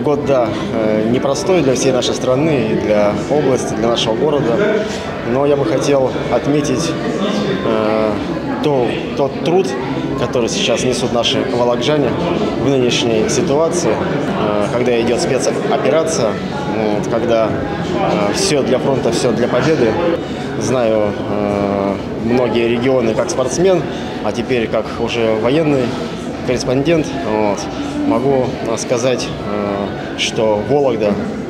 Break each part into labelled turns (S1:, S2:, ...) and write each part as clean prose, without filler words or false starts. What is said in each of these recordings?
S1: год, да, непростой для всей нашей страны и для области, для нашего города. Но я бы хотел отметить тот труд, который сейчас несут наши вологжане в нынешней ситуации, когда идет спецоперация, когда все для фронта, все для победы. Знаю многие регионы как спортсмен, а теперь как уже военный корреспондент. Могу сказать, что Вологда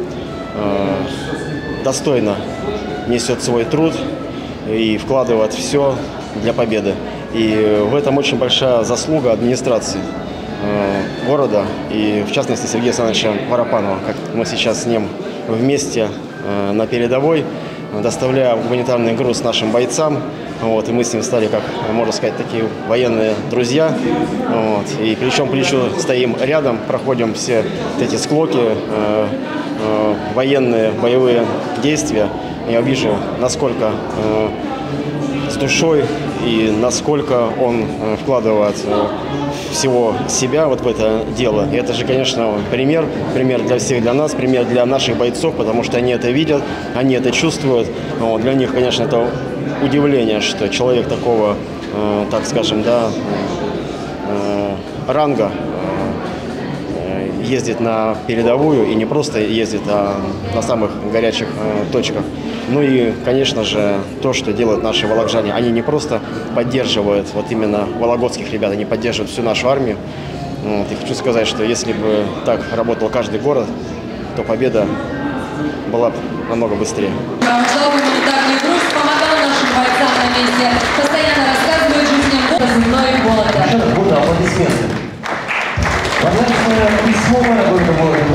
S1: достойно несет свой труд и вкладывает все для победы. И в этом очень большая заслуга администрации города и, в частности, Сергея Александровича Воропанова. Как мы сейчас с ним вместе на передовой, доставляя гуманитарный груз нашим бойцам. И мы с ним стали, как можно сказать, такие военные друзья. И плечом к плечу стоим рядом, проходим все эти склоки, военные, боевые действия. Я вижу, насколько с душой и насколько он вкладывает всего себя вот в это дело. И это же, конечно, пример для всех, для нас, пример для наших бойцов, потому что они это видят, они это чувствуют. Для них, конечно, это удивление, что человек такого, так скажем, да, ранга ездит на передовую и не просто ездит, а на самых горячих точках. Ну и, конечно же, то, что делают наши вологжане, они не просто поддерживают вот именно вологодских ребят, они поддерживают всю нашу армию. И хочу сказать, что если бы так работал каждый город, то победа была бы намного быстрее.
S2: Гуманитарный груз помогал нашим бойцам на месте, постоянно рассказывает жизнь земной Вологда.
S3: Аплодисменты. Возможно, письмо